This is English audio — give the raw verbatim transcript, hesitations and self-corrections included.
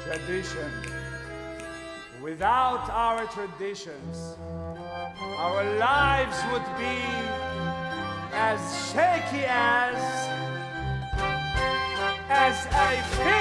tradition. Without our traditions, our lives would be as shaky as, as a